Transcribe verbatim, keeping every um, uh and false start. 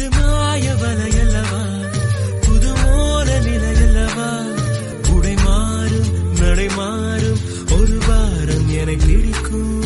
இது மாய வலையல்லவா, புது மோன நிலையல்லவா, உடை மாறும் நடை மாறும் ஒரு வாரம் என பிடிக்கும்.